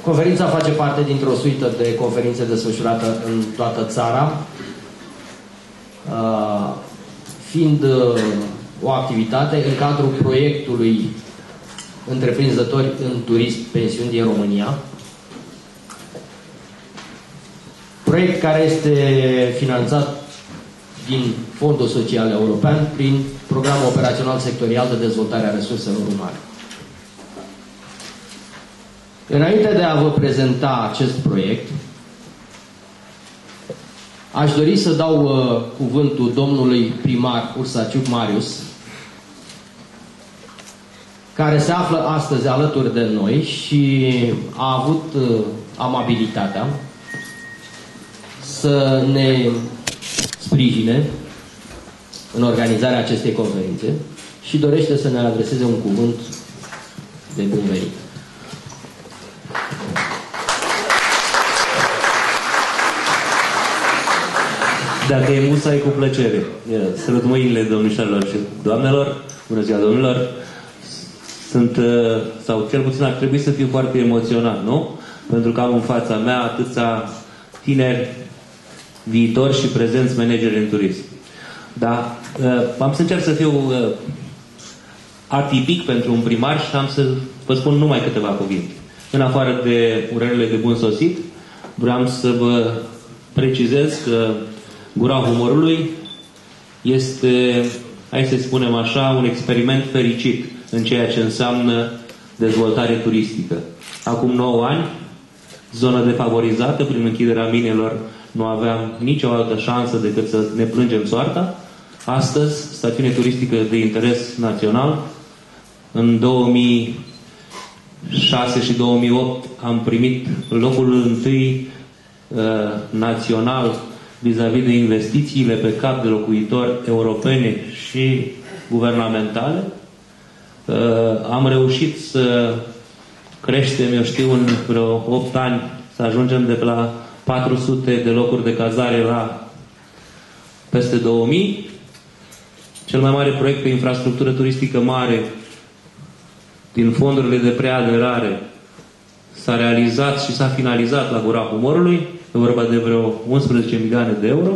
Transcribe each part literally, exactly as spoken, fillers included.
Conferința face parte dintr-o suită de conferințe desfășurată în toată țara, fiind o activitate în cadrul proiectului Întreprinzători în turism, pensiuni din România. Proiect care este finanțat din Fondul Social European prin Programul Operațional Sectorial de Dezvoltare a Resurselor Umane. Înainte de a vă prezenta acest proiect, aș dori să dau uh, cuvântul domnului primar Ursaciuc Marius, care se află astăzi alături de noi și a avut uh, amabilitatea să ne sprijine în organizarea acestei conferințe și dorește să ne adreseze un cuvânt de bun venit. Dacă e musai, cu plăcere. Sărut mâinile domnișoarelor și doamnelor. Bună ziua, domnilor. Sunt, sau cel puțin ar trebui să fiu foarte emoționat, nu? Pentru că am în fața mea atâția tineri, viitori și prezenți manageri în turism. Dar am să încerc să fiu atipic pentru un primar și am să vă spun numai câteva cuvinte. În afară de urările de bun sosit, vreau să vă precizez că Gura Humorului este, hai să spunem așa, un experiment fericit în ceea ce înseamnă dezvoltare turistică. Acum nouă ani, zonă defavorizată, prin închiderea minelor, nu aveam nicio altă șansă decât să ne plângem soarta. Astăzi, stațiune turistică de interes național. În două mii șase și două mii opt am primit locul întâi uh, național vis-a-vis de investițiile pe cap de locuitori europene și guvernamentale. Uh, am reușit să creștem, eu știu, în vreo opt ani, să ajungem de la patru sute de locuri de cazare la peste două mii. Cel mai mare proiect pe infrastructură turistică mare din fondurile de preaderare s-a realizat și s-a finalizat la Gura Humorului. E vorba de vreo unsprezece milioane de euro.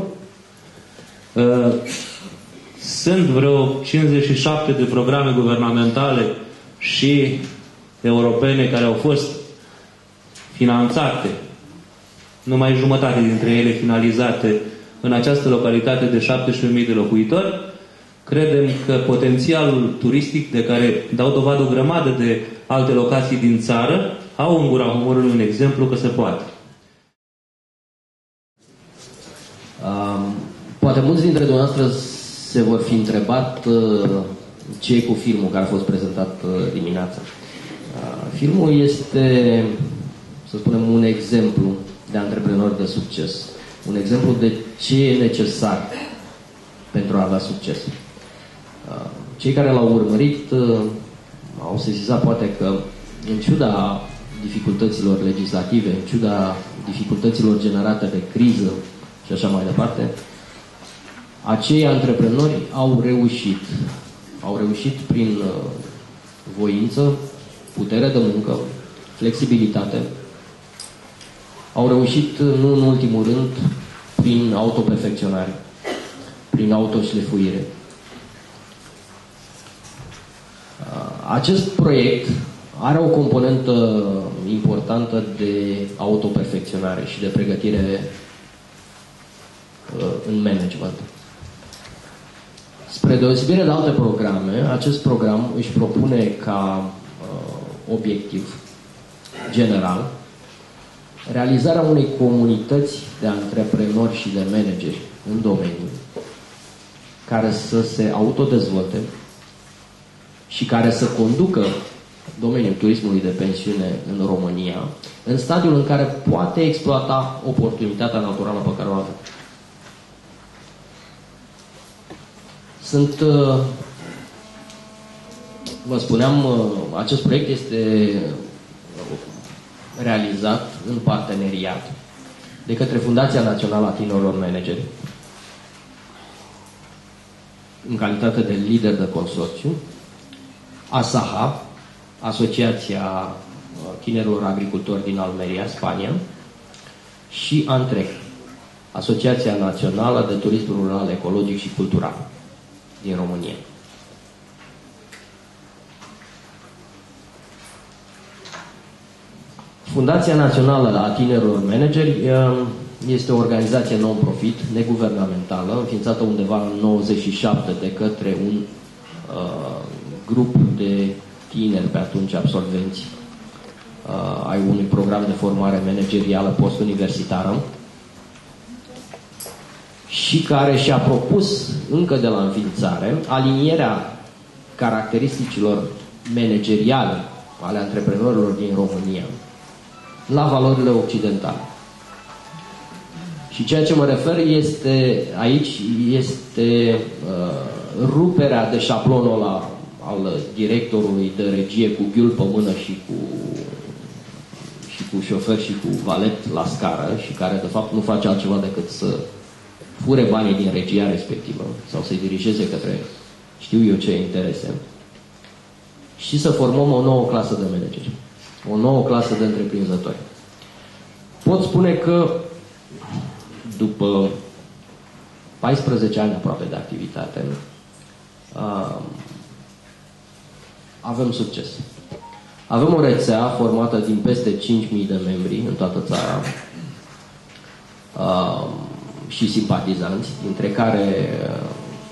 Sunt vreo cincizeci și șapte de programe guvernamentale și europene care au fost finanțate, numai jumătate dintre ele finalizate în această localitate de șaptesprezece mii de locuitori. Credem că potențialul turistic de care dau dovadă o grămadă de alte locații din țară au în Gura Humorului un exemplu că se poate. Um, poate mulți dintre dumneavoastră se vor fi întrebat uh, ce e cu filmul care a fost prezentat uh, dimineața. Uh, filmul este, să spunem, un exemplu de antreprenor de succes. Un exemplu de ce e necesar pentru a avea succes. Cei care l-au urmărit au sesizat poate că, în ciuda dificultăților legislative, în ciuda dificultăților generate de criză și așa mai departe, acei antreprenori au reușit. Au reușit prin voință, putere de muncă, flexibilitate. Au reușit, nu în ultimul rând, prin autoperfecționare, prin autoșlefuire. Acest proiect are o componentă importantă de autoperfecționare și de pregătire în management. Spre deosebire de alte programe, acest program își propune ca obiectiv general realizarea unei comunități de antreprenori și de manageri în domeniu care să se autodezvolte și care să conducă domeniul turismului de pensiune în România în stadiul în care poate exploata oportunitatea naturală pe care o avem. Sunt, vă spuneam, acest proiect este realizat în parteneriat de către Fundația Națională a Tinerilor Manageri, în calitate de lider de consorțiu, ASAHA, Asociația tinerilor agricultori din Almeria, Spania, și ANTREC, Asociația Națională de Turism Rural, Ecologic și Cultural din România. Fundația Națională a Tinerilor Manageri este o organizație non-profit, neguvernamentală, înființată undeva în nouăzeci și șapte de către un uh, grup de tineri, pe atunci absolvenți, uh, ai unui program de formare managerială post-universitară, și care și-a propus încă de la înființare alinierea caracteristicilor manageriale ale antreprenorilor din România la valorile occidentale. Și ceea ce mă refer este aici este uh, ruperea de șablonul ăla al directorului de regie cu ghiul pe mână și cu, și cu șofer și cu valet la scară, și care de fapt nu face altceva decât să fure banii din regia respectivă sau să-i dirigeze către știu eu ce interese, și să formăm o nouă clasă de manageri, o nouă clasă de întreprinzători. Pot spune că după paisprezece ani aproape de activitate uh, avem succes. Avem o rețea formată din peste cinci mii de membri în toată țara uh, și simpatizanți, dintre care uh,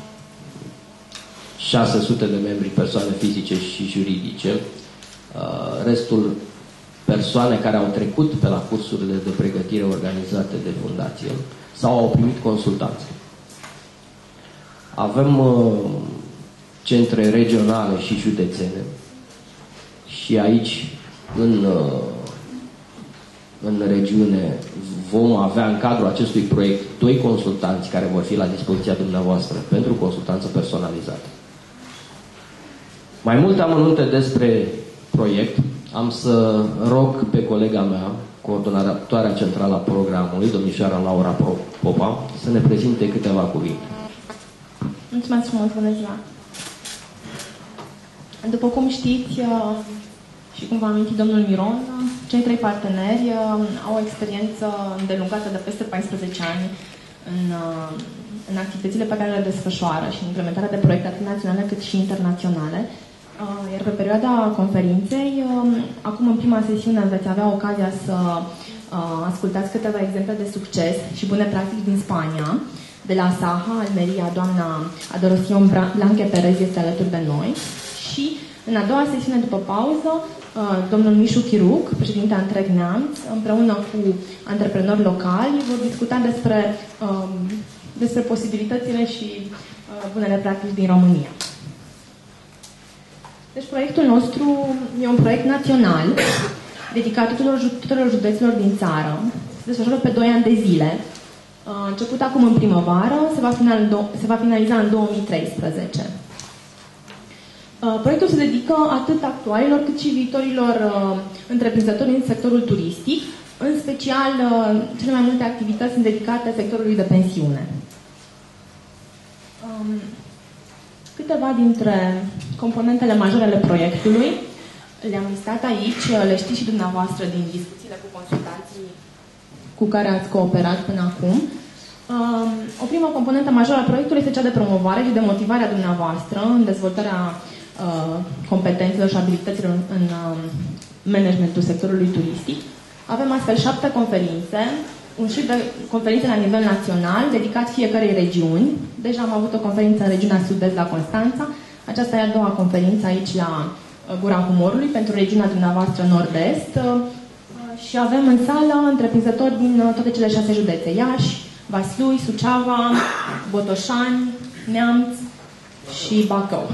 șase sute de membri persoane fizice și juridice, uh, restul persoane care au trecut pe la cursurile de pregătire organizate de fundație sau au primit consultanță. Avem uh, centre regionale și județene și aici, în, uh, în regiune, vom avea în cadrul acestui proiect doi consultanți care vor fi la dispoziția dumneavoastră pentru consultanță personalizată. Mai multe amănunte despre proiect am să rog pe colega mea, coordonatoarea centrală a programului, domnișoara Laura Popa, să ne prezinte câteva cuvinte. Mulțumesc frumos, bună ziua! După cum știți, și cum v-a amintit domnul Miron, cei trei parteneri au o experiență îndelungată de peste paisprezece ani în, în activitățile pe care le desfășoară și în implementarea de proiecte atât naționale cât și internaționale. Iar pe perioada conferinței, acum în prima sesiune veți avea ocazia să ascultați câteva exemple de succes și bune practici din Spania. De la Saja, Almeria, doamna Adoración Blanche Perez este alături de noi. Și în a doua sesiune după pauză, domnul Mișu Chiruc, președinte Antreg Neamț, împreună cu antreprenori locali, vor discuta despre, despre posibilitățile și bunele practici din România. Deci proiectul nostru e un proiect național dedicat tuturor, tuturor judeților din țară. Se desfășoară pe doi ani de zile. A început acum în primăvară, se va, final, se va finaliza în două mii treisprezece. Proiectul se dedică atât actualilor cât și viitorilor uh, întreprinzători în sectorul turistic. În special, uh, cele mai multe activități sunt dedicate sectorului de pensiune. Um, câteva dintre componentele majore ale proiectului le-am listat aici, le știți și dumneavoastră din discuțiile cu consultanții cu care ați cooperat până acum. Um, o primă componentă majoră a proiectului este cea de promovare și de motivare a dumneavoastră în dezvoltarea uh, competențelor și abilităților în, în uh, managementul sectorului turistic. Avem astfel șapte conferințe, un șir de conferințe la nivel național, dedicat fiecărei regiuni. Deja am avut o conferință în regiunea Sud-Est la Constanța. Aceasta e a doua conferință aici la uh, Gura Humorului pentru regiunea dumneavoastră Nord-Est. Uh, și avem în sală întreprinzători din uh, toate cele șase județe: Iași, Vaslui, Suceava, Botoșani, Neamț și Bacău.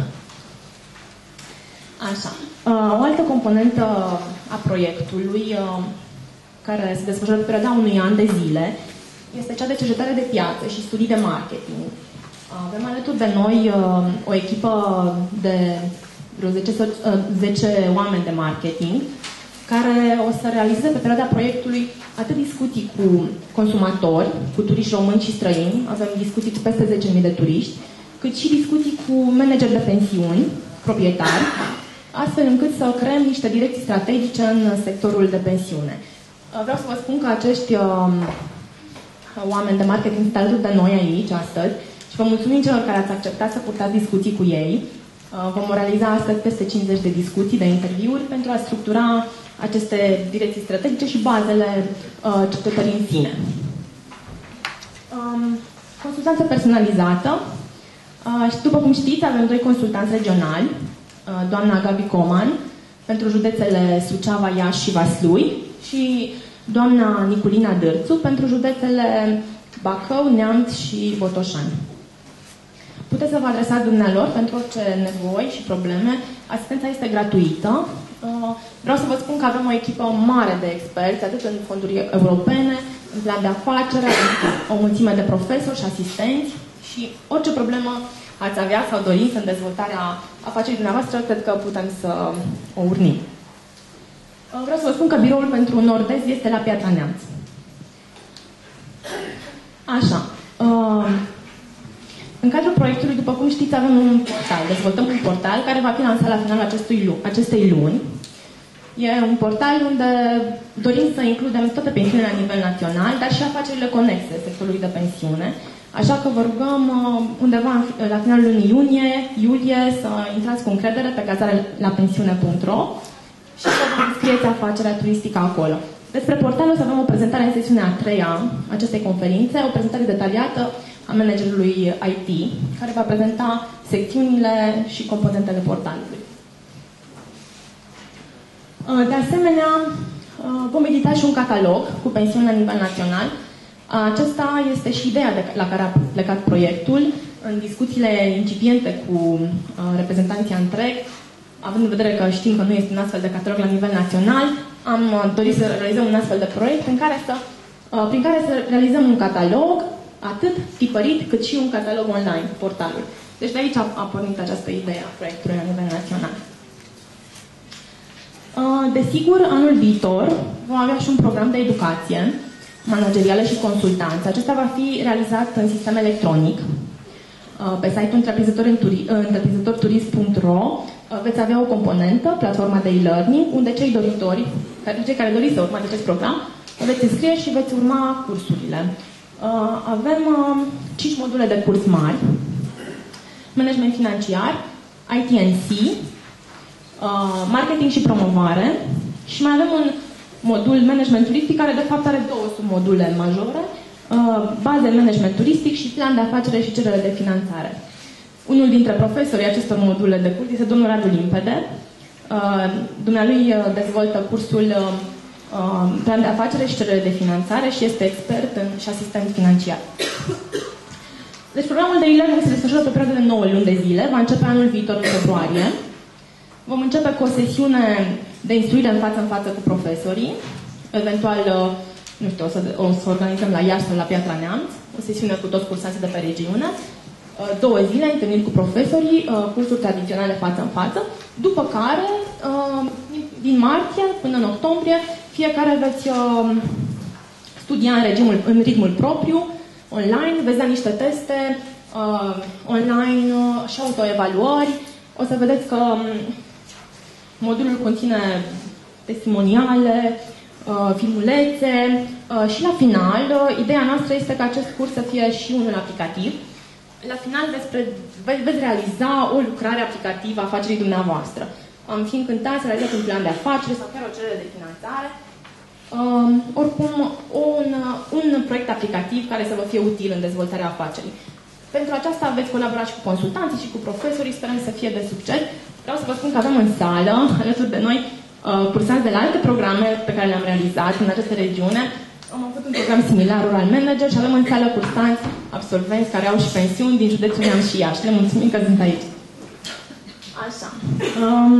Așa. O altă componentă a proiectului, care se desfășoară pe perioada unui an de zile, este cea de cercetare de piață și studii de marketing. Avem alături de noi o echipă de vreo zece, zece oameni de marketing, care o să realizeze pe perioada proiectului atât discuții cu consumatori, cu turiști români și străini, avem discuții cu peste zece mii de turiști, cât și discuții cu manageri de pensiuni, proprietari, astfel încât să creăm niște direcții strategice în sectorul de pensiune. Vreau să vă spun că acești uh, oameni de marketing sunt alături de noi aici astăzi și vă mulțumim celor care ați acceptat să purtați discuții cu ei. Uh, vom realiza astăzi peste cincizeci de discuții, de interviuri, pentru a structura aceste direcții strategice și bazele uh, cercetării în sine. Um, consultanță personalizată. Uh, și după cum știți, avem doi consultanți regionali, uh, doamna Gabi Coman, pentru județele Suceava, Iași și Vaslui, și doamna Niculina Dârțu, pentru județele Bacău, Neamț și Botoșani. Puteți să vă adresați dumnealor pentru orice nevoi și probleme. Asistența este gratuită. Vreau să vă spun că avem o echipă mare de experți, atât în fonduri europene, în plan de afacere, o mulțime de profesori și asistenți, și orice problemă ați avea sau doriți în dezvoltarea afacerii dumneavoastră, cred că putem să o urnim. Vreau să vă spun că biroul pentru Nord-Est este la Piatra Neamț. Așa. În cadrul proiectului, după cum știți, avem un portal. Dezvoltăm un portal care va fi lansat la finalul acestui lu- acestei luni. E un portal unde dorim să includem toate pensiunile la nivel național, dar și afacerile conexe sectorului de pensiune. Așa că vă rugăm undeva la finalul lunii iunie, iulie, să intrați cu încredere pe cazare la pensiune punct ro și să vă înscrieți afacerea turistică acolo. Despre portal o să avem o prezentare în sesiunea a treia acestei conferințe, o prezentare detaliată a managerului I T, care va prezenta secțiunile și componentele portalului. De asemenea, vom edita și un catalog cu pensiuni la nivel național. Acesta este și ideea de la care a plecat proiectul. În discuțiile incipiente cu reprezentanții Antreg, având în vedere că știm că nu este un astfel de catalog la nivel național, am dorit să realizăm un astfel de proiect în care să, prin care să realizăm un catalog atât tipărit cât și un catalog online, portalul. Deci de aici a, a pornit această idee a proiectului la nivel național. Desigur, anul viitor vom avea și un program de educație managerială și consultanță. Acesta va fi realizat în sistem electronic. Pe site-ul întreprinzător turism punct ro veți avea o componentă, platforma de e-learning, unde cei doritori, cei care doriți să urmați acest program, veți înscrie și veți urma cursurile. Avem cinci module de curs mari: management financiar, I T and C, marketing și promovare, și mai avem un modul management turistic, care de fapt are două submodule majore: baze management turistic și plan de afacere și cerere de finanțare. Unul dintre profesorii acestor module de curs este domnul Radu Limpede. Dumnealui dezvoltă cursul plan de afacere și cerere de finanțare și este expert în, și asistent financiar. Deci programul de e-learning se desfășoară pe perioadă de nouă luni de zile, va începe anul viitor în februarie. Vom începe cu o sesiune de instruire în față în față cu profesorii, eventual, nu știu, o să, o să organizăm la Iași sau la Piatra Neamț, o sesiune cu toți cursanții de pe regiune, două zile, întâlniri cu profesorii, cursuri tradiționale față în față, după care, din martie până în octombrie, fiecare veți studia în, regimul, în ritmul propriu, online, veți da niște teste online și autoevaluări. O să vedeți că modulul conține testimoniale, filmulețe și la final, ideea noastră este ca acest curs să fie și unul aplicativ. La final despre, veți realiza o lucrare aplicativă a afacerii dumneavoastră. Am fi încântați să realizați un plan de afacere sau chiar o cerere de finanțare. Um, oricum, un, un proiect aplicativ care să vă fie util în dezvoltarea afacerii. Pentru aceasta veți colabora și cu consultanții și cu profesorii, sperăm să fie de succes. Vreau să vă spun că avem în sală, alături de noi, uh, cursanți de la alte programe pe care le-am realizat în această regiune. Am avut un program similar, Rural Manager, și avem în sală cursanți absolvenți care au și pensiuni din județul Neamț și Iași. Le mulțumim că sunt aici. Așa. Um,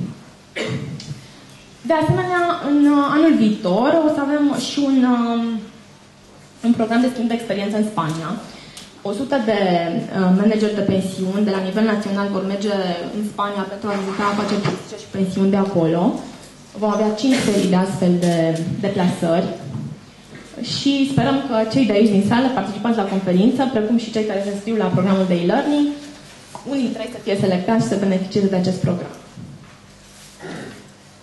de asemenea, în anul viitor o să avem și un, um, un program de schimb de experiență în Spania. o sută de uh, manageri de pensiuni de la nivel național vor merge în Spania pentru a vizita afaceri turistice și pensiuni de acolo. Vom avea cinci serii de astfel de deplasări. Și sperăm că cei de aici din sală participați la conferință, precum și cei care se înscriu la programul de e-learning, unii dintre ei să fie selectați și să beneficieze de acest program.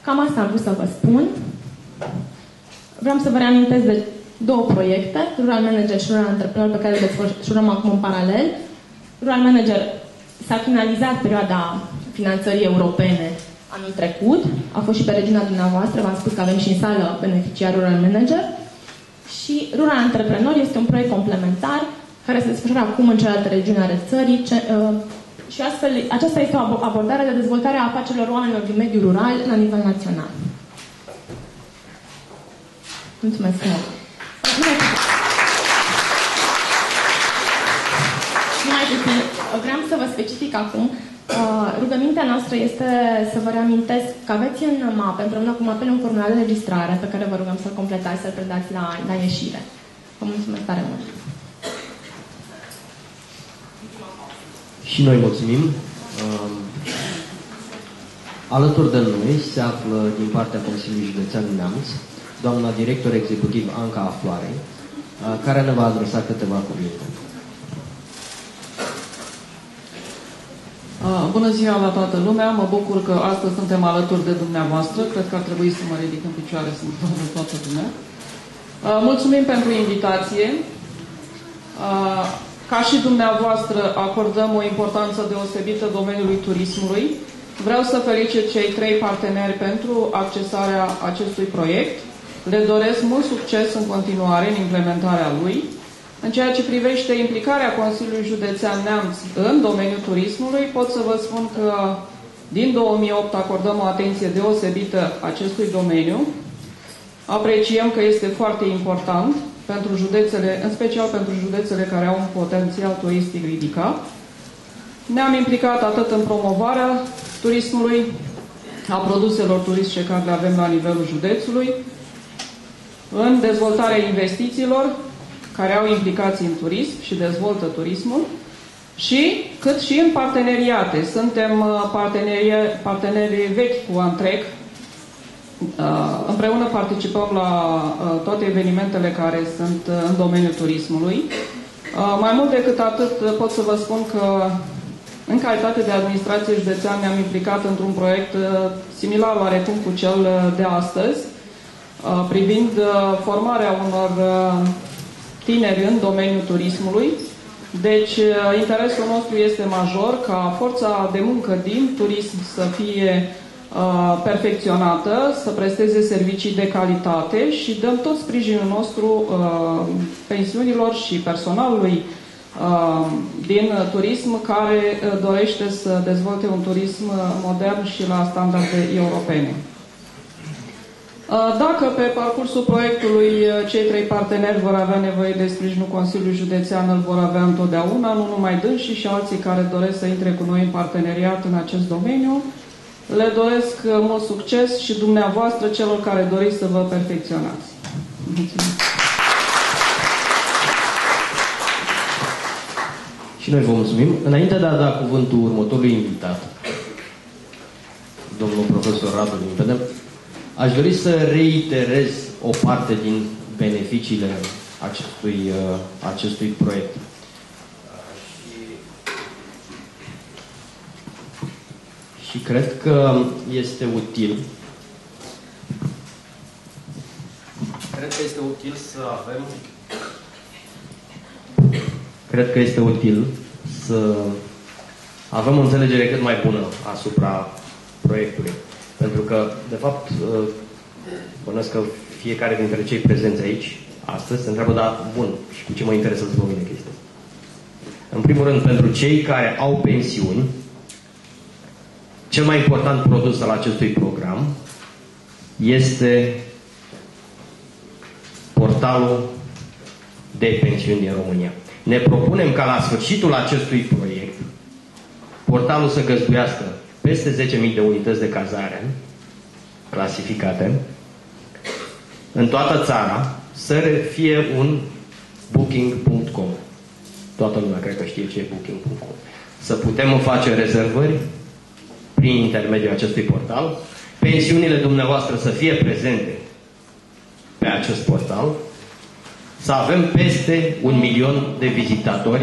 Cam asta am vrut să vă spun. Vreau să vă reamintesc de două proiecte, Rural Manager și Rural Entrepreneur, pe care le desfășurăm acum în paralel. Rural Manager s-a finalizat perioada finanțării europene anul trecut, a fost și pe regiunea dumneavoastră, v-am spus că avem și în sală beneficiar Rural Manager. Și Rural Entrepreneur este un proiect complementar care se desfășoară acum în celelalte regiuni ale țării ce, uh, și astfel aceasta este o abordare de dezvoltare a afacerilor oamenilor din mediul rural la nivel național. Mulțumesc mult! Numai puțin, vreau să vă specific acum. Uh, rugămintea noastră este să vă reamintesc că aveți în mapă, împreună cu mapele, un formular de registrare pe care vă rugăm să-l completați, să-l predați la, la ieșire. Vă mulțumesc tare mult! Și noi mulțumim. Uh, alături de noi se află din partea Consiliului Județean Neamț doamna director executiv Anca Afloare, uh, care ne va adresa câteva cuvinte. Bună ziua la toată lumea, mă bucur că astăzi suntem alături de dumneavoastră, cred că ar trebui să mă ridic în picioare să mă văd toată lumea. Mulțumim pentru invitație. Ca și dumneavoastră acordăm o importanță deosebită domeniului turismului. Vreau să felicit cei trei parteneri pentru accesarea acestui proiect. Le doresc mult succes în continuare în implementarea lui. În ceea ce privește implicarea Consiliului Județean Neamț în domeniul turismului, pot să vă spun că din două mii opt acordăm o atenție deosebită acestui domeniu. Apreciem că este foarte important pentru județele, în special pentru județele care au un potențial turistic ridicat. Ne-am implicat atât în promovarea turismului, a produselor turistice care le avem la nivelul județului, în dezvoltarea investițiilor care au implicații în turism și dezvoltă turismul, și cât și în parteneriate. Suntem parteneri, parteneri vechi cu Antrec. Împreună participăm la toate evenimentele care sunt în domeniul turismului. Mai mult decât atât, pot să vă spun că în calitate de administrație județeană ne-am implicat într-un proiect similar oarecum cu cel de astăzi, privind formarea unor tineri în domeniul turismului. Deci, interesul nostru este major ca forța de muncă din turism să fie uh, perfecționată, să presteze servicii de calitate și dăm tot sprijinul nostru uh, pensiunilor și personalului uh, din turism care uh, dorește să dezvolte un turism modern și la standarde europene. Dacă pe parcursul proiectului cei trei parteneri vor avea nevoie de sprijinul Consiliului Județean, îl vor avea întotdeauna, nu numai dânsii și alții care doresc să intre cu noi în parteneriat în acest domeniu. Le doresc mult succes și dumneavoastră celor care doriți să vă perfecționați. Mulțumesc! Și noi vă mulțumim. Înainte de a da cuvântul următorului invitat, domnul profesor Radu Limpede, aș dori să reiterez o parte din beneficiile acestui, acestui proiect. Și cred că este util cred că este util să avem cred că este util să avem o înțelegere cât mai bună asupra proiectului. Pentru că, de fapt, bănuiesc că fiecare dintre cei prezenți aici, astăzi, se întreabă, da, bun, și cu ce mă interesează pe mine chestia asta? În primul rând, pentru cei care au pensiuni, cel mai important produs al acestui program este portalul de pensiuni din România. Ne propunem ca la sfârșitul acestui proiect, portalul să găzduiască peste zece mii de unități de cazare clasificate în toată țara, să fie un booking punct com. Toată lumea cred că știe ce e booking punct com. Să putem face rezervări prin intermediul acestui portal, pensiunile dumneavoastră să fie prezente pe acest portal, să avem peste un milion de vizitatori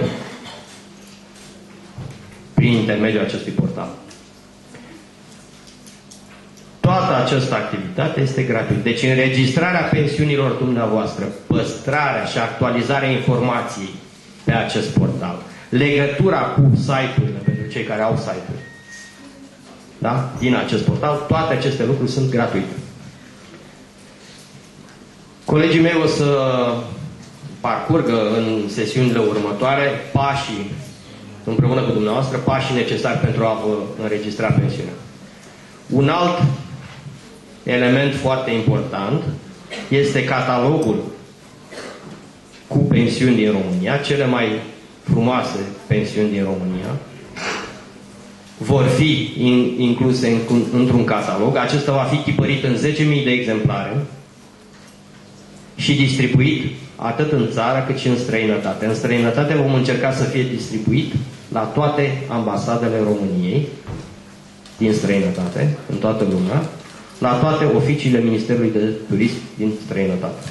prin intermediul acestui portal. Toată această activitate este gratuită. Deci înregistrarea pensiunilor dumneavoastră, păstrarea și actualizarea informației pe acest portal, legătura cu site-urile pentru cei care au site-uri, da? Din acest portal, toate aceste lucruri sunt gratuite. Colegii mei o să parcurgă în sesiunile următoare pașii, împreună cu dumneavoastră, pașii necesari pentru a vă înregistra pensiunea. Un alt element foarte important este catalogul cu pensiuni din România, cele mai frumoase pensiuni din România vor fi incluse în, într-un catalog. Acesta va fi tipărit în zece mii de exemplare și distribuit atât în țară cât și în străinătate. În străinătate vom încerca să fie distribuit la toate ambasadele României din străinătate, în toată lumea, la toate oficiile Ministerului de Turism din străinătate.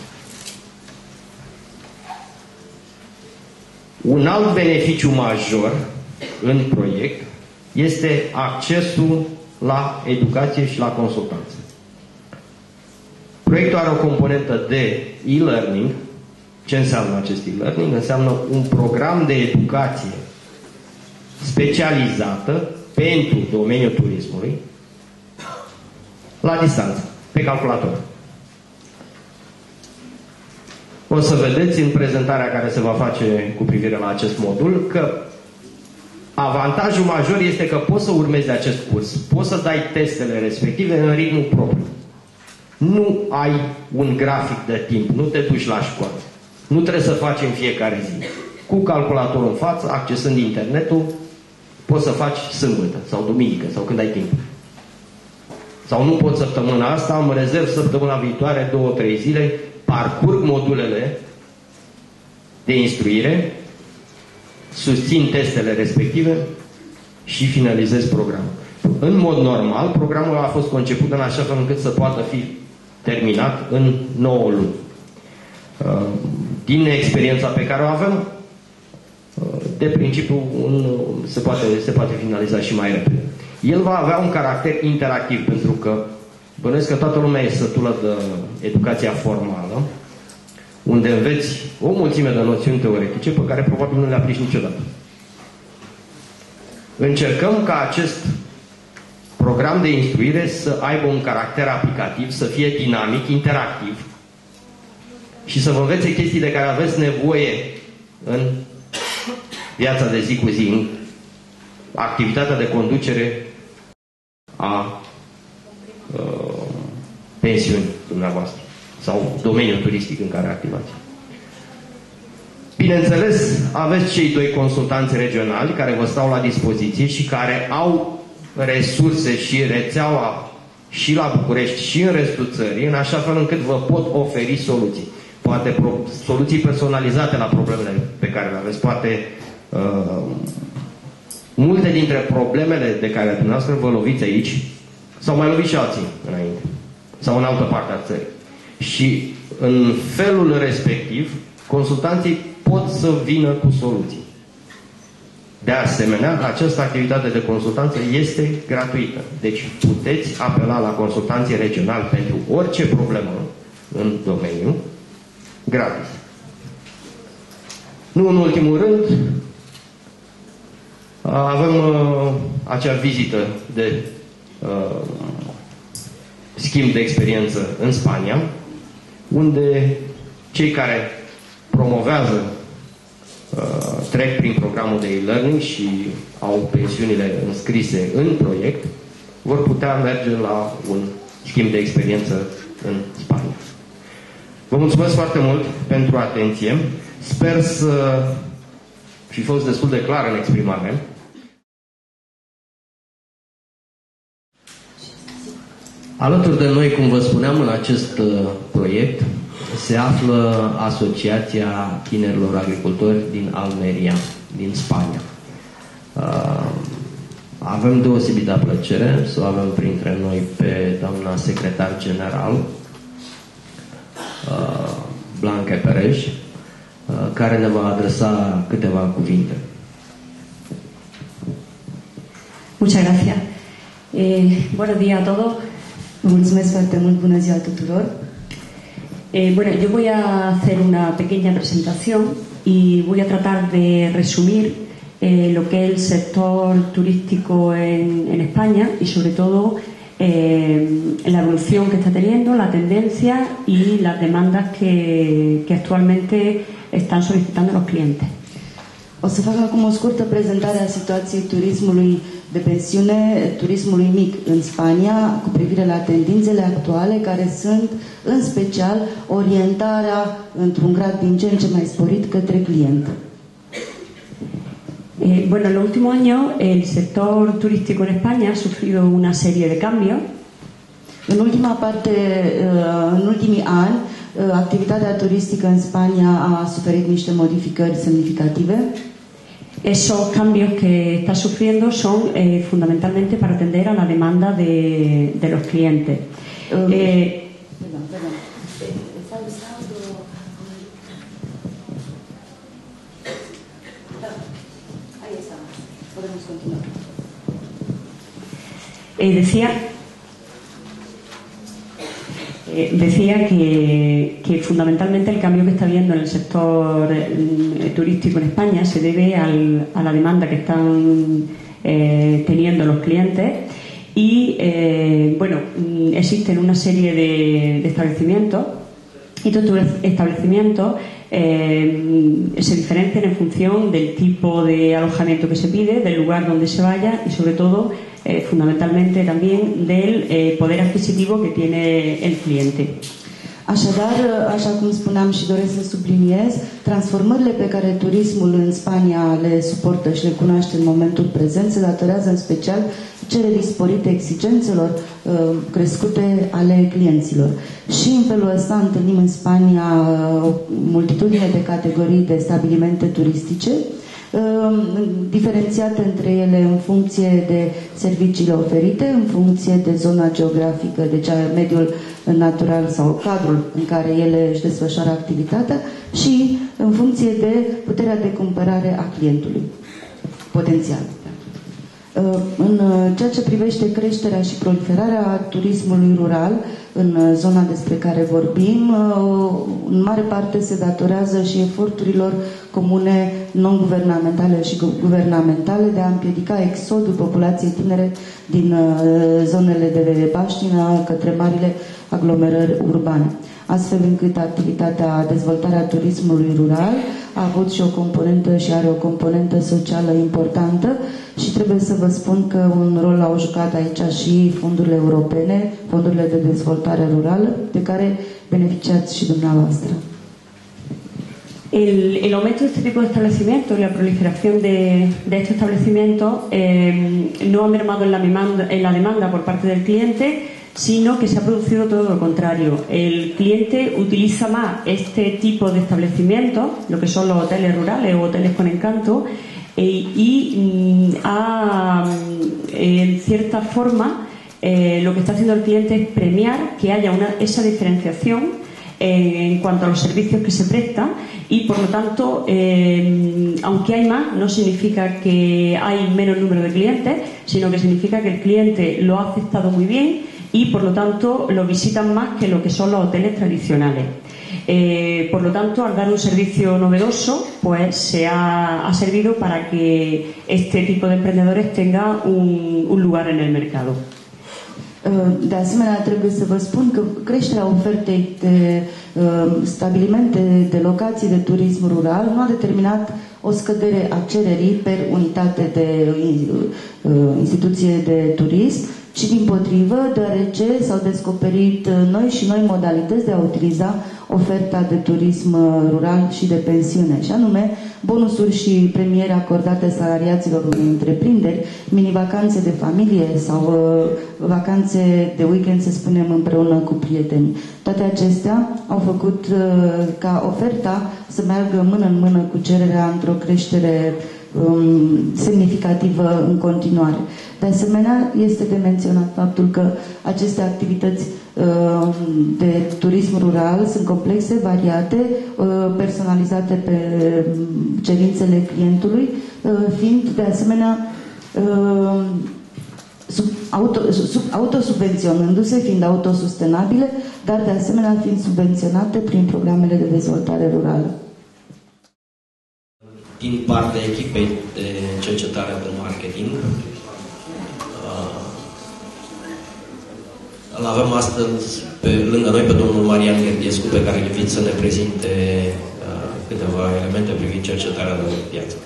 Un alt beneficiu major în proiect este accesul la educație și la consultanță. Proiectul are o componentă de e-learning. Ce înseamnă acest e-learning? Înseamnă un program de educație specializată pentru domeniul turismului la distanță, pe calculator. O să vedeți în prezentarea care se va face cu privire la acest modul că avantajul major este că poți să urmezi acest curs, poți să dai testele respective în ritmul propriu. Nu ai un grafic de timp, nu te duci la școală. Nu trebuie să faci în fiecare zi. Cu calculatorul în față, accesând internetul, poți să faci sâmbătă sau duminică sau când ai timp. Sau nu pot săptămâna asta, îmi rezerv săptămâna viitoare, două, trei zile, parcurg modulele de instruire, susțin testele respective și finalizez programul. În mod normal, programul a fost conceput în așa fel încât să poată fi terminat în nouă luni. Din experiența pe care o avem, de principiu un, se, poate, se poate finaliza și mai repede. El va avea un caracter interactiv, pentru că bănuiesc că toată lumea e sătulă de educația formală, unde înveți o mulțime de noțiuni teoretice pe care probabil nu le aplici niciodată. Încercăm ca acest program de instruire să aibă un caracter aplicativ, să fie dinamic, interactiv și să vă învețe chestii de care aveți nevoie în viața de zi cu zi, în activitatea de conducere a uh, pensiunii dumneavoastră sau domeniul turistic în care activați. Bineînțeles, aveți cei doi consultanți regionali care vă stau la dispoziție și care au resurse și rețeaua și la București și în restul țării, în așa fel încât vă pot oferi soluții. Poate pro soluții personalizate la problemele pe care le aveți. Poate uh, multe dintre problemele de care dumneavoastră vă loviți aici s-au mai lovit și alții înainte. Sau în altă parte a țării. Și în felul respectiv, consultanții pot să vină cu soluții. De asemenea, această activitate de consultanță este gratuită. Deci puteți apela la consultanții regionali pentru orice problemă în domeniu, gratis. Nu în ultimul rând, avem uh, acea vizită de uh, schimb de experiență în Spania, unde cei care promovează uh, trec prin programul de e-learning și au pensiunile înscrise în proiect, vor putea merge la un schimb de experiență în Spania. Vă mulțumesc foarte mult pentru atenție. Sper să fi fost destul de clar în exprimare. Alături de noi, cum vă spuneam, în acest uh, proiect se află Asociația Tinerilor Agricultori din Almeria, din Spania. Uh, avem deosebită plăcere să o avem printre noi pe doamna secretar general, uh, Blanca Pereș, uh, care ne va adresa câteva cuvinte. Muchas gracias. Eh, buenos días a todos. Mulțumesc foarte mult, bună ziua tuturor. Eh, bueno, yo voy a hacer una pequeña presentación y voy a tratar de resumir eh, lo que es el sector turístico en, en España y sobre todo eh, la evolución que está teniendo, la tendencia y las demandas que, que actualmente están solicitando los clientes. O să fac acum o scurtă prezentare a situației turismului de pensiune, turismului mic în Spania, cu privire la tendințele actuale, care sunt, în special, orientarea într-un grad din ce în ce mai sporit către client. Eh, bueno, en los últimos años el sector turístico en España ha sufrido una serie de cambios. În ultima parte, în ultimii ani, activitatea turistică în Spania a suferit niște modificări semnificative. Esos cambios que está sufriendo son eh, fundamentalmente para atender a la demanda de, de los clientes. Um, eh, perdón, perdón. ¿Está usando? Ahí está. Podemos continuar. Eh, decía Eh, decía que, que fundamentalmente el cambio que está habiendo en el sector eh, turístico en España se debe al, a la demanda que están eh, teniendo los clientes y eh, bueno, existen una serie de, de establecimientos y estos establecimientos eh, se diferencian en función del tipo de alojamiento que se pide, del lugar donde se vaya y sobre todo Eh, fundamentalmente también del eh, poder adquisitivo que tiene el cliente. Așadar, așa cum spuneam și doresc să subliniez, transformările pe care turismul în Spania le suportă și le cunoaște în momentul prezent se datorează în special cererii sporite, exigențelor uh, crescute ale clienților. Și în felul ăsta întâlnim în Spania uh, multitudine de categorii de stabilimente turistice, diferențiate între ele în funcție de serviciile oferite, în funcție de zona geografică, deci mediul natural sau cadrul în care ele își desfășoară activitatea și în funcție de puterea de cumpărare a clientului potențial. În ceea ce privește creșterea și proliferarea turismului rural în zona despre care vorbim, în mare parte se datorează și eforturilor comune non-guvernamentale și guvernamentale de a împiedica exodul populației tinere din zonele de baștină către marile aglomerări urbane. Astfel încât activitatea, dezvoltarea turismului rural a avut și o componentă și are o componentă socială importantă și trebuie să vă spun că un rol au jucat aici și fondurile europene, fondurile de dezvoltare rurală, de care beneficiați și dumneavoastră. El, el aumento de este tipo de establecimientos y la proliferación de, de estos establecimientos eh, no ha mermado en la, demanda, en la demanda por parte del cliente, sino que se ha producido todo lo contrario. El cliente utiliza más este tipo de establecimientos, lo que son los hoteles rurales o hoteles con encanto, eh, y mm, ha, en cierta forma, eh, lo que está haciendo el cliente es premiar que haya una, esa diferenciación eh, en cuanto a los servicios que se prestan y, por lo tanto, eh, aunque hay más, no significa que hay menos número de clientes, sino que significa que el cliente lo ha aceptado muy bien y por lo tanto lo visitan más que lo que son los hoteles tradicionales. Eh, por lo tanto, al dar un servicio novedoso, pues se ha, ha servido para que este tipo de emprendedores tenga un, un lugar en el mercado. De asemenea, trebuie să vă spun că creșterea ofertei de uh, stabilimente, de locații de turism rural nu a determinat o scădere a cererii per unitate de uh, instituție de turism, ci dimpotrivă, deoarece s-au descoperit noi și noi modalități de a utiliza oferta de turism rural și de pensiune, și anume bonusuri și premiere acordate salariaților unei întreprinderi, mini-vacanțe de familie sau uh, vacanțe de weekend, să spunem, împreună cu prietenii. Toate acestea au făcut uh, ca oferta să meargă mână în mână cu cererea într-o creștere um, semnificativă în continuare. De asemenea, este de menționat faptul că aceste activități uh, de turism rural sunt complexe, variate, uh, personalizate pe cerințele clientului, uh, fiind de asemenea uh, sub, auto, sub, autosubvenționându-se, fiind autosustenabile, dar de asemenea fiind subvenționate prin programele de dezvoltare rurală. Din partea echipei de cercetare de marketing, îl avem astăzi pe, lângă noi pe domnul Marian Gherdiescu, pe care îl invit să ne prezinte uh, câteva elemente privind cercetarea de piață.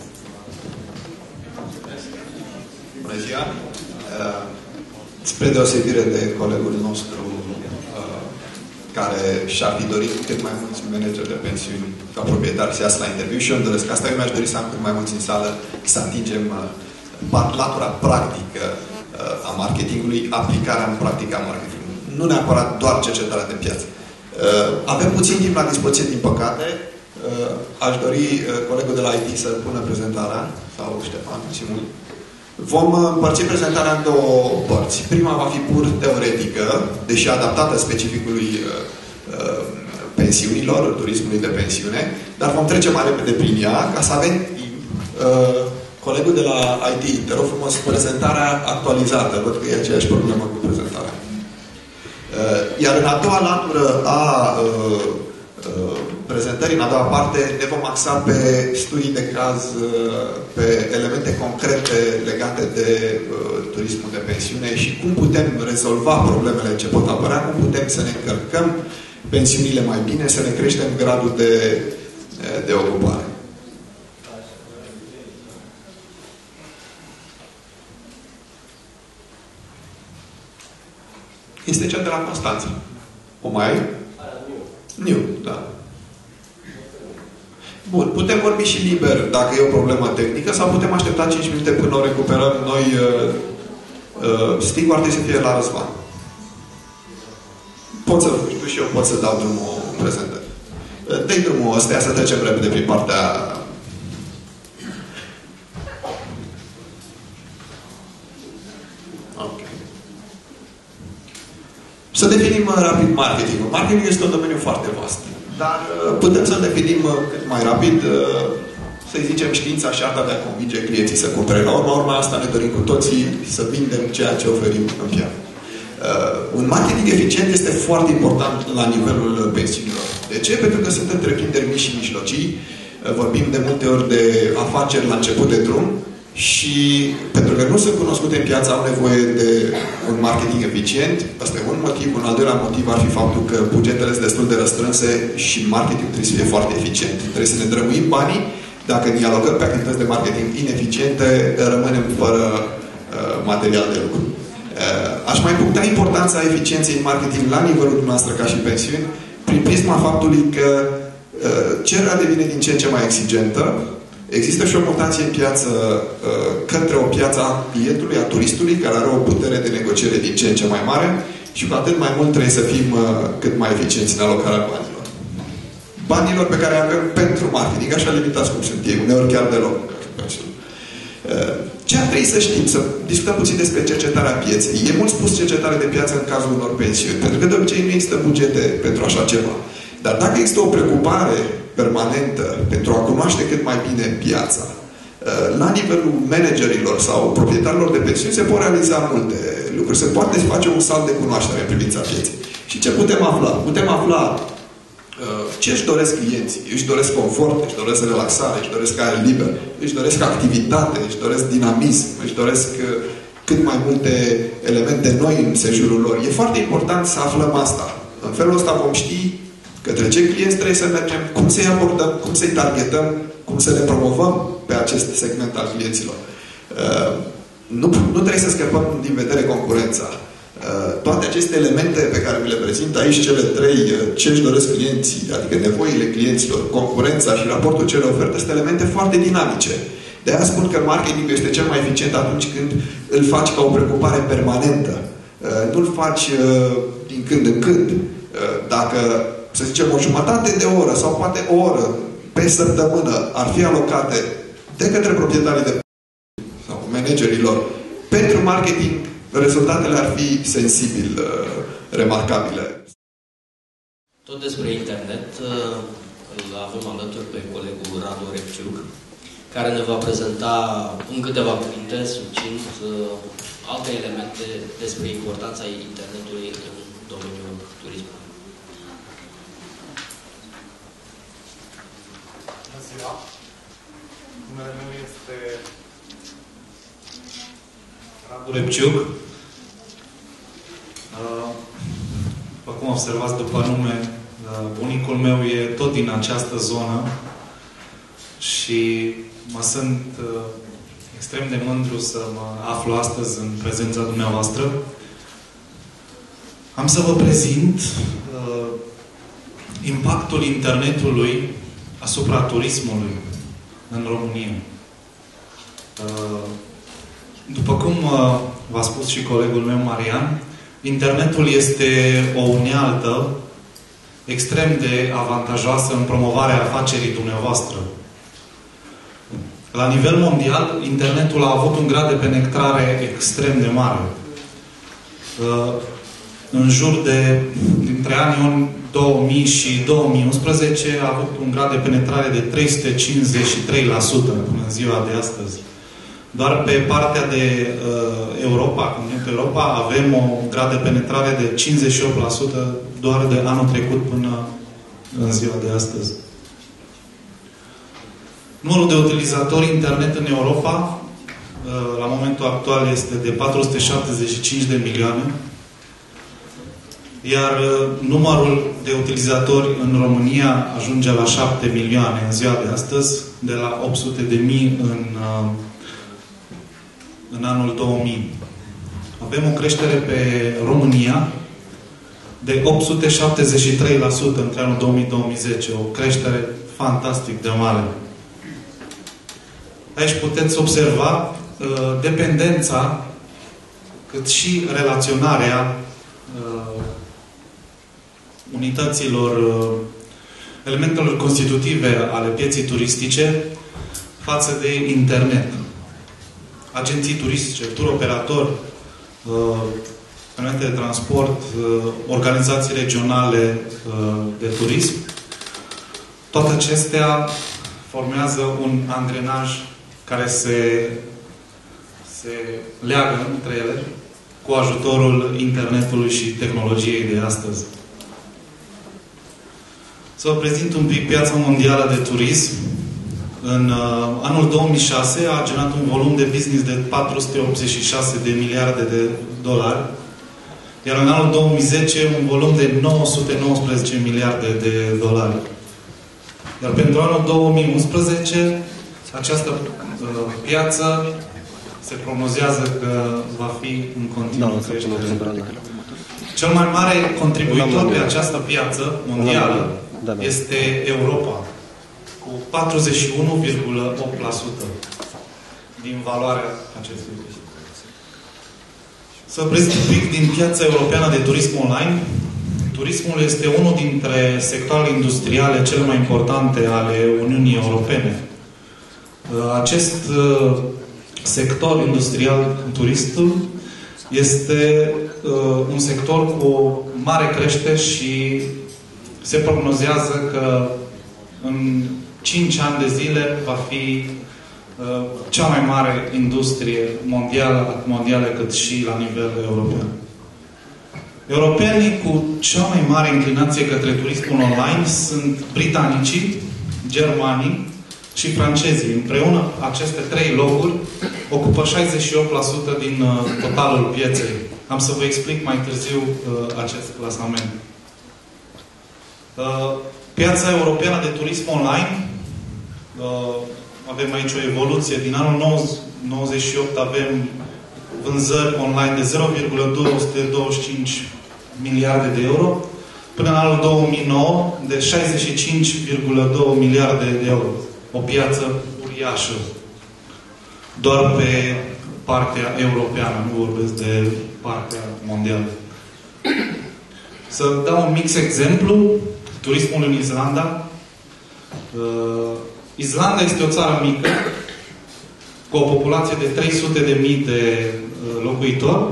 Bună ziua! Uh, spre deosebire de colegul nostru uh, care și-ar fi dorit cât mai mulți manageri de pensiuni ca proprietari să iasă la interviu și eu îmi doresc asta, eu mi-aș dori să am cât mai mulți în sală, să atingem uh, latura practică uh, a marketingului, aplicarea în practică a marketingului. Nu neapărat doar cercetarea de piață. Uh, avem puțin timp la dispoziție, din păcate. Uh, aș dori uh, colegul de la I T să pună prezentarea, sau Ștefan, Simul. Vom împărți prezentarea în două părți. Prima va fi pur teoretică, deși adaptată specificului uh, uh, pensiunilor, turismului de pensiune, dar vom trece mai repede prin ea, ca să avem timp. Uh, colegul de la I T, te rog frumos, prezentarea actualizată. Văd că e aceeași problemă cu prezentarea. Iar în a doua latură a uh, uh, prezentării, în a doua parte, ne vom axa pe studii de caz, uh, pe elemente concrete legate de uh, turismul de pensiune și cum putem rezolva problemele ce pot apărea, cum putem să ne încărcăm pensiunile mai bine, să ne creștem gradul de, de ocupare. Este cea de la Constanța. O mai ai? Nu, da. Bun, putem vorbi și liber dacă e o problemă tehnică sau putem aștepta cinci minute până o recuperăm noi. Uh, uh, Sticul ar trebui să fie la Răzvan. Pot să știu și eu, pot să dau drumul în prezentări. Uh, Dă-i drumul ăsta, să trecem repede prin partea... Să definim rapid marketingul. Marketingul este un domeniu foarte vast. Dar putem să-l definim cât mai rapid, să-i zicem, știința și arta de a convinge clienții să cumpere. La urma urma asta ne dorim cu toții să vindem ceea ce oferim în piață. Un marketing eficient este foarte important la nivelul pensiunilor. De ce? Pentru că sunt întreprinderi mici și mijlocii. Vorbim de multe ori de afaceri la început de drum. Și pentru că nu sunt cunoscute în piață, au nevoie de un marketing eficient. Asta e un motiv. Un al doilea motiv ar fi faptul că bugetele sunt destul de răstrânse și marketingul trebuie să fie foarte eficient. Trebuie să ne drămuim banii. Dacă ne alocăm pe activități de marketing ineficiente, rămânem fără uh, material de lucru. Uh, aș mai puncta importanța eficienței în marketing la nivelul dumneavoastră ca și pensiuni, prin prisma faptului că uh, cererea devine din ce în ce mai exigentă. Există și o mutație în piață uh, către o piață a clientului, a turistului, care are o putere de negociere din ce în ce mai mare și cu atât mai mult trebuie să fim uh, cât mai eficienți în alocarea banilor. Banilor pe care avem pentru marketing, așa limitați cum sunt ei, uneori chiar deloc. Uh, ce ar trebui să știm? Să discutăm puțin despre cercetarea pieței. E mult spus cercetare de piață în cazul unor pensiuni, pentru că de obicei nu există bugete pentru așa ceva. Dar dacă există o preocupare permanentă pentru a cunoaște cât mai bine piața, la nivelul managerilor sau proprietarilor de pensiuni se pot realiza multe lucruri. Se poate face un salt de cunoaștere în privința pieței. Și ce putem afla? Putem afla ce își doresc clienții. Își doresc confort, își doresc relaxare, își doresc aer liber, își doresc activitate, își doresc dinamism, își doresc cât mai multe elemente noi în sejurul lor. E foarte important să aflăm asta. În felul ăsta vom ști către ce clienți trebuie să mergem, cum să-i abordăm, cum să-i targetăm, cum să le promovăm pe acest segment al clienților. Uh, nu, nu trebuie să scăpăm din vedere concurența. Uh, toate aceste elemente pe care vi le prezint aici, cele trei, uh, ce își doresc clienții, adică nevoile clienților, concurența și raportul cele oferte, sunt elemente foarte dinamice. De aia spun că marketingul este cel mai eficient atunci când îl faci ca o preocupare permanentă. Uh, nu-l faci uh, din când în când. Uh, dacă să zicem, o jumătate de oră sau poate o oră pe săptămână ar fi alocate de către proprietarii de sau managerilor pentru marketing, rezultatele ar fi sensibil uh, remarcabile. Tot despre internet îl avem alături pe colegul Radu Repciuc, care ne va prezenta în câteva cuvinte succint alte elemente despre importanța internetului în domeniul turismului. Bună ziua! Numele meu este Radu Repciuc. După cum observați după nume, bunicul meu e tot din această zonă și mă sunt extrem de mândru să mă aflu astăzi în prezența dumneavoastră. Am să vă prezint uh, impactul internetului asupra turismului în România. Uh, după cum uh, v-a spus și colegul meu, Marian, internetul este o unealtă extrem de avantajoasă în promovarea afacerii dumneavoastră. La nivel mondial, internetul a avut un grad de penetrare extrem de mare. În jur de, dintre anii două mii și două mii unsprezece, a avut un grad de penetrare de trei sute cincizeci și trei la sută în ziua de astăzi. Doar pe partea de uh, Europa, continentul Europa, avem un grad de penetrare de cincizeci și opt la sută doar de anul trecut până în ziua de astăzi. Numărul de utilizatori internet în Europa, la momentul actual, este de patru sute șaptezeci și cinci de milioane, iar numărul de utilizatori în România ajunge la șapte milioane în ziua de astăzi, de la opt sute de mii în, în anul două mii. Avem o creștere pe România de opt sute șaptezeci și trei la sută între anul două mii - două mii zece, o creștere fantastic de mare. Aici puteți observa uh, dependența, cât și relaționarea uh, unităților, uh, elementelor constitutive ale pieței turistice față de internet. Agenții turistice, turoperatori, uh, elemente de transport, uh, organizații regionale uh, de turism, toate acestea formează un angrenaj care se, se leagă între ele cu ajutorul internetului și tehnologiei de astăzi. Să vă prezint un pic piața mondială de turism. În uh, anul două mii șase a generat un volum de business de patru sute optzeci și șase de miliarde de dolari, iar în anul două mii zece un volum de nouă sute nouăsprezece miliarde de dolari. Iar pentru anul două mii unsprezece, această uh, piață se prognozează că va fi în continuă creștere. Cel mai mare contribuitor pe această piață mondială este Europa, cu patruzeci și unu virgulă opt la sută din valoarea acestui business. Să prezint un pic din piața europeană de turism online. Turismul este unul dintre sectoarele industriale cele mai importante ale Uniunii Europene. Acest sector industrial, turistul, este un sector cu mare creștere și se prognozează că în cinci ani de zile va fi cea mai mare industrie mondială, mondială cât și la nivel european. Europenii cu cea mai mare inclinație către turismul online sunt britanicii, germanii și francezii. Împreună, aceste trei locuri ocupă șaizeci și opt la sută din uh, totalul pieței. Am să vă explic mai târziu uh, acest clasament. Uh, piața europeană de turism online, uh, avem aici o evoluție. Din anul nouăzeci și opt avem vânzări online de zero virgulă două sute douăzeci și cinci miliarde de euro, până în anul două mii nouă de șaizeci și cinci virgulă doi miliarde de euro. O piață uriașă. Doar pe partea europeană, nu vorbesc de partea mondială. Să dau un mic exemplu. Turismul în Islanda. Uh, Islanda este o țară mică, cu o populație de trei sute de mii de uh, locuitori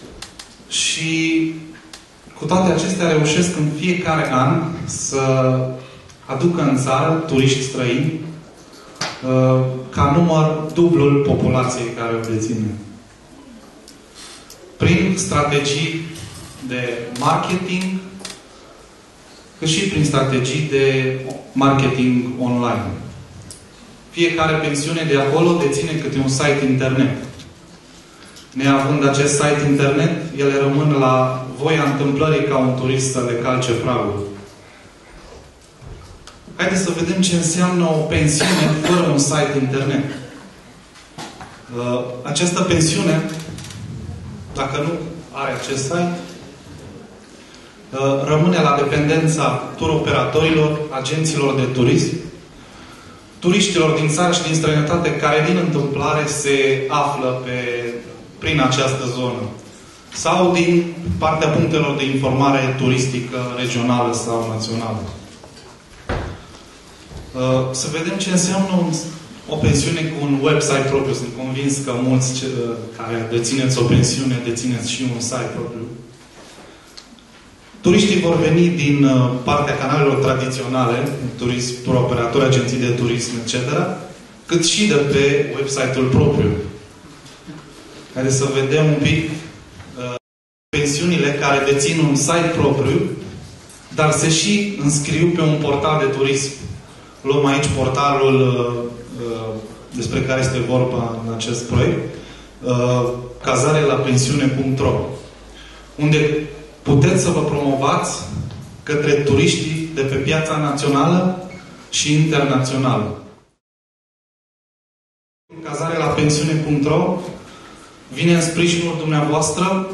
și cu toate acestea reușesc în fiecare an să aducă în țară turiști străini uh, ca număr dublul populației care o deține. prin strategii de marketing, cât și prin strategii de marketing online. Fiecare pensiune de acolo deține câte un site internet. Neavând acest site internet, ele rămân la voia întâmplării ca un turist să le calce pragul. Haideți să vedem ce înseamnă o pensiune fără un site internet. Această pensiune, dacă nu are acest site, rămâne la dependența turoperatorilor, agenților de turism, turiștilor din țară și din străinătate care din întâmplare se află pe, prin această zonă. Sau din partea punctelor de informare turistică, regională sau națională. Să vedem ce înseamnă un, o pensiune cu un website propriu. Sunt convins că mulți care dețineți o pensiune, dețineți și un site propriu. Turiștii vor veni din partea canalelor tradiționale, turism, turoperatori, agenții de turism, et cetera, cât și de pe website-ul propriu. Haideți să vedem un pic uh, pensiunile care dețin un site propriu, dar se și înscriu pe un portal de turism. Luăm aici portalul uh, despre care este vorba în acest proiect, uh, cazare la pensiune punct ro, unde puteți să vă promovați către turiștii de pe piața națională și internațională. Cazare la pensiune punct ro vine în sprijinul dumneavoastră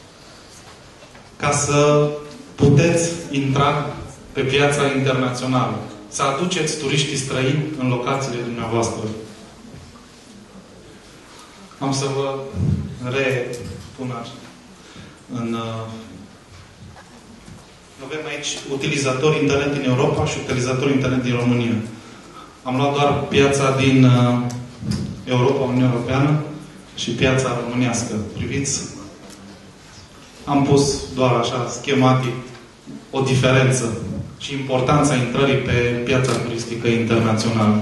ca să puteți intra pe piața internațională. Să aduceți turiștii străini în locațiile dumneavoastră. Am să vă repun în... Avem aici utilizatori internet din Europa și utilizatori internet din România. Am luat doar piața din Europa, Uniunea Europeană și piața românească. Priviți? Am pus doar așa, schematic, o diferență și importanța intrării pe piața turistică internațională.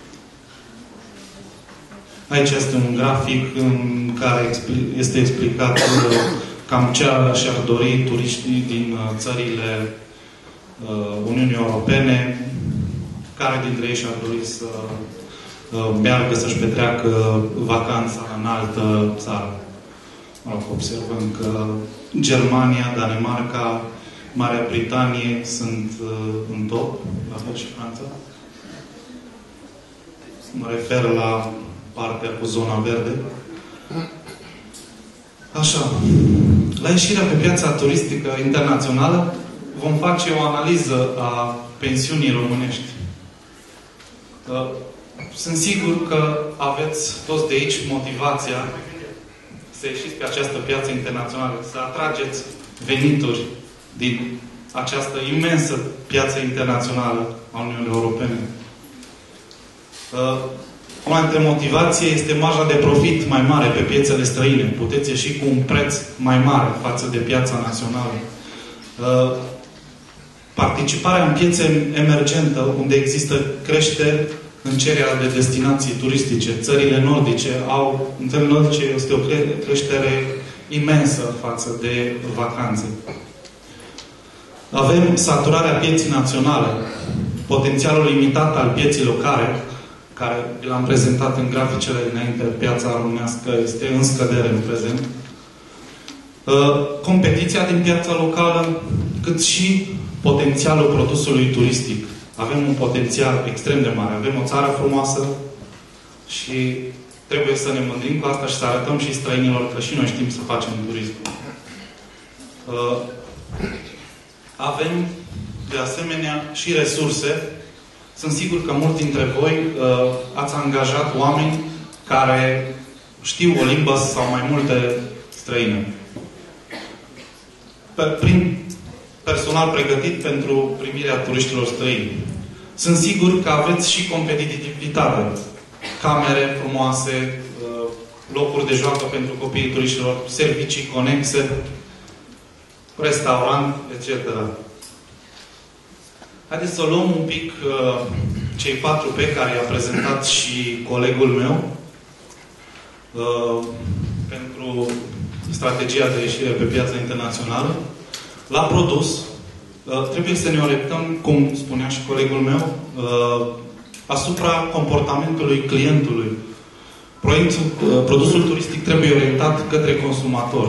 Aici este un grafic în care este explicat cam ce și-ar dori turiștii din țările Uniunii Europene, care dintre ei și-ar dori să meargă să-și petreacă vacanța în altă țară. Mă rog, observăm că Germania, Danemarca, Marea Britanie sunt în top, la fel și Franța. Mă refer la partea cu zona verde. Așa. La ieșirea pe piața turistică internațională vom face o analiză a pensiunii românești. Sunt sigur că aveți toți de aici motivația să ieșiți pe această piață internațională, să atrageți venituri din această imensă piață internațională a Uniunii Europene. Una dintre motivații este marja de profit mai mare pe piețele străine. Puteți ieși cu un preț mai mare față de piața națională. Participarea în piețe emergentă, unde există creșteri în cererea de destinații turistice. Țările nordice au, în țările nordice este o creștere imensă față de vacanțe. Avem saturarea pieții naționale, potențialul limitat al pieții locale, care l-am prezentat în graficele dinainte, piața românească este în scădere în prezent. Competiția din piața locală, cât și potențialul produsului turistic. Avem un potențial extrem de mare. Avem o țară frumoasă și trebuie să ne mândrim cu asta și să arătăm și străinilor că și noi știm să facem turism. Avem, de asemenea, și resurse. Sunt sigur că mulți dintre voi uh, ați angajat oameni care știu o limbă sau mai multe străine. Pe, prin personal pregătit pentru primirea turiștilor străini. Sunt sigur că aveți și competitivitate. Camere frumoase, uh, locuri de joacă pentru copiii turiștilor, servicii conexe, restaurant, et cetera. Haideți să luăm un pic uh, cei patru P care i-a prezentat și colegul meu uh, pentru strategia de ieșire pe piața internațională. La produs, trebuie să ne orientăm, cum spunea și colegul meu, asupra comportamentului clientului. Proiectul, produsul turistic trebuie orientat către consumator.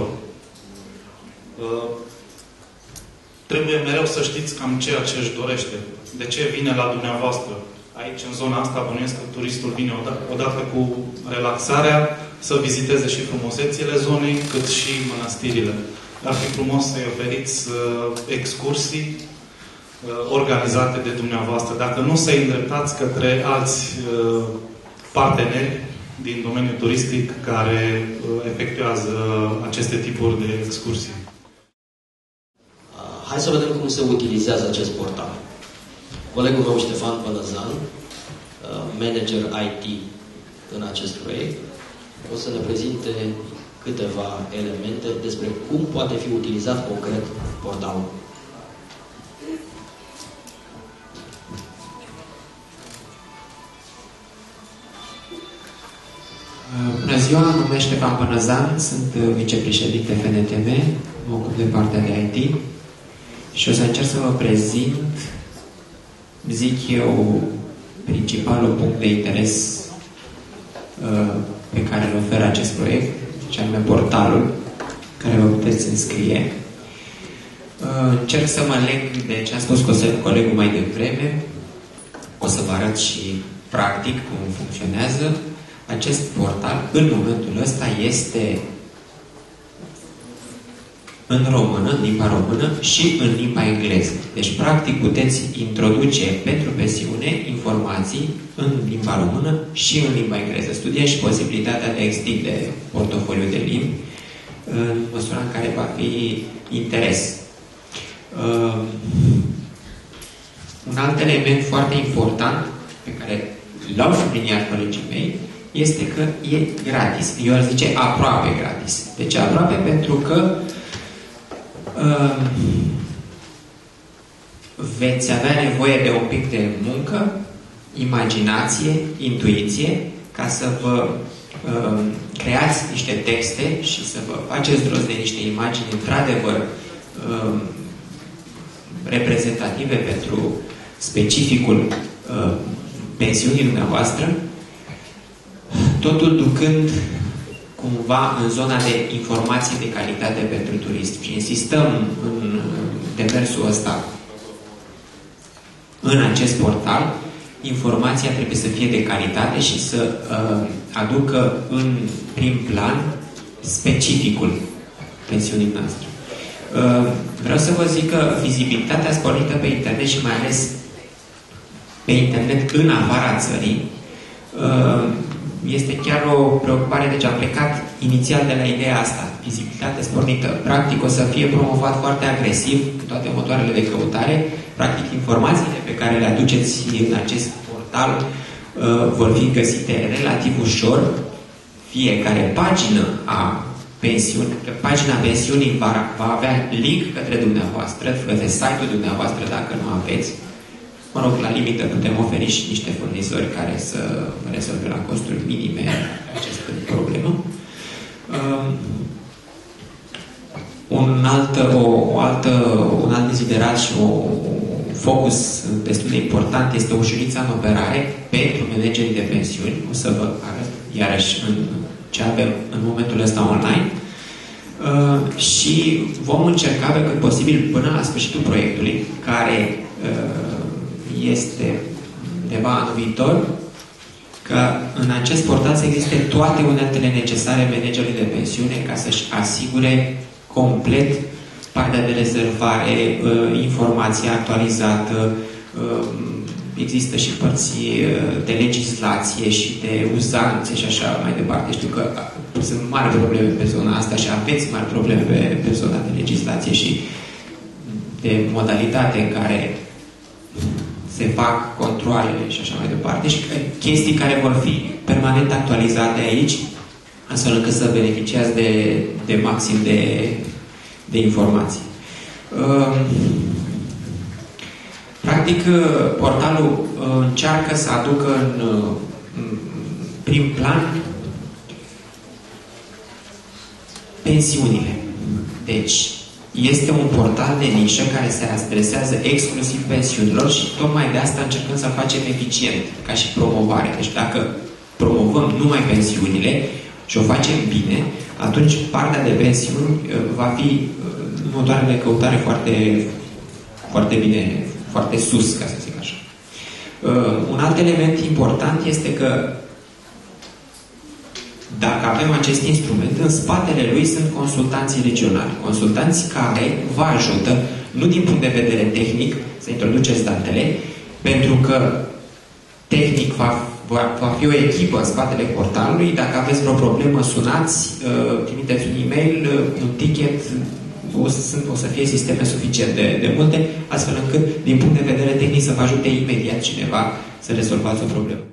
Trebuie mereu să știți cam ceea ce își dorește. De ce vine la dumneavoastră? Aici, în zona asta, bănuiesc că turistul vine odată cu relaxarea să viziteze și frumusețile zonei, cât și mănăstirile. Ar fi frumos să-i oferiți uh, excursii uh, organizate de dumneavoastră. Dacă nu, să-i îndreptați către alți uh, parteneri din domeniul turistic care uh, efectuează aceste tipuri de excursii. Hai să vedem cum se utilizează acest portal. Colegul meu, Ștefan Pănăzan, manager I T în acest proiect, o să ne prezinte câteva elemente despre cum poate fi utilizat concret portalul. Bună ziua, mă numesc Ștefan Pănăzan, sunt vicepreședinte F N T M, mă ocup de partea de I T și o să încerc să vă prezint, zic eu, principalul punct de interes uh, pe care îl oferă acest proiect, și anume portalul, care vă puteți înscrie. Uh, încerc să mă leg de ce a spus colegul mai devreme, o să vă arăt și practic cum funcționează. Acest portal, în momentul ăsta, este în română, în limba română și în limba engleză. Deci, practic, puteți introduce pentru pensiune informații în limba română și în limba engleză. Studiem și posibilitatea de a extinde portofoliul de limbi în măsura în care va fi interes. Uh, un alt element foarte important pe care l-au subliniat colegii mei este că e gratis. Eu ar zice aproape gratis. De ce aproape? Pentru că uh, veți avea nevoie de un pic de muncă, imaginație, intuiție, ca să vă uh, creați niște texte și să vă faceți rost de niște imagini într-adevăr uh, reprezentative pentru specificul uh, pensiunii dumneavoastră, totul ducând cumva în zona de informații de calitate pentru turist. Și insistăm în demersul ăsta, în acest portal, informația trebuie să fie de calitate și să uh, aducă în prim plan specificul pensiunii noastre. Uh, vreau să vă zic că vizibilitatea sporită pe internet și mai ales pe internet în afara țării uh, este chiar o preocupare. Deci am plecat inițial de la ideea asta, vizibilitate sporită. Practic o să fie promovat foarte agresiv în toate motoarele de căutare. Practic informațiile pe care le aduceți în acest portal uh, vor fi găsite relativ ușor. Fiecare pagină a pensiunii, pagina pensiunii va, va avea link către dumneavoastră, către site-ul dumneavoastră dacă nu aveți. Mă rog, la limită putem oferi și niște furnizori care să rezolve la costuri minime această problemă. Uh, un, alt, o, o altă, un alt deziderat și o, un focus destul de important este ușurința în operare pentru managerii de pensiuni. O să vă arăt iarăși în ce avem în momentul ăsta online. Uh, și vom încerca pe cât posibil până la sfârșitul proiectului, care uh, este undeva anul viitor, că în acest portal să existe toate uneltele necesare managerului de pensiune ca să-și asigure complet partea de rezervare, informația actualizată, există și părți de legislație și de uzanțe și așa mai departe. Știu că sunt mari probleme pe zona asta și aveți mari probleme pe, pe zona de legislație și de modalitate în care se fac controalele și așa mai departe, și chestii care vor fi permanent actualizate aici, astfel încât să beneficiați de, de maxim de, de informații. Practic, portalul încearcă să aducă în, în prim plan pensiunile. Deci, este un portal de nișă care se adresează exclusiv pensiunilor și tocmai de asta încercăm să-l facem eficient, ca și promovare. Deci dacă promovăm numai pensiunile și o facem bine, atunci partea de pensiuni va fi în motoarele de căutare foarte, foarte bine, foarte sus, ca să zic așa. Un alt element important este că dacă avem acest instrument, în spatele lui sunt consultanții regionali. Consultanți care vă ajută, nu din punct de vedere tehnic, să introduceți datele, pentru că tehnic va, va, va fi o echipă în spatele portalului. Dacă aveți vreo problemă, sunați, trimiteți un e-mail, un ticket, o să, o să fie sisteme suficient de, de multe, astfel încât, din punct de vedere tehnic, să vă ajute imediat cineva să rezolvați o problemă.